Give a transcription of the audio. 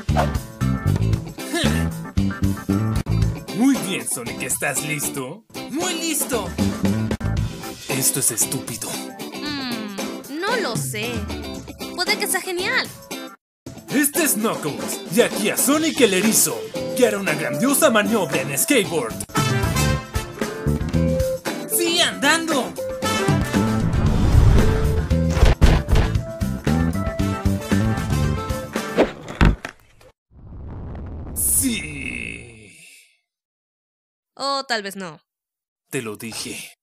Muy bien, Sonic, ¿estás listo? ¡Muy listo! Esto es estúpido. No lo sé. Puede que sea genial. Este es Knuckles, y aquí a Sonic el Erizo, que hará una grandiosa maniobra en skateboard. ¡Sí, andando! Sí. O tal vez no. Te lo dije.